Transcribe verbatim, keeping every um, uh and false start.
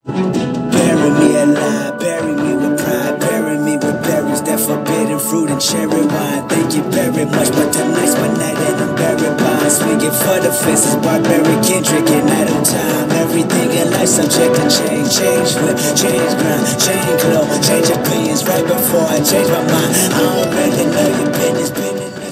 Bury me alive, bury me with pride, bury me with berries, that forbidden fruit and cherry wine. Thank you very much, but tonight's my night and I'm buried by swinging for the fences, barbaric Kendrick and idle time. Everything in life subject to change, change with, change ground, change clothes, change opinions right before I change my mind. I don't really know your business, business.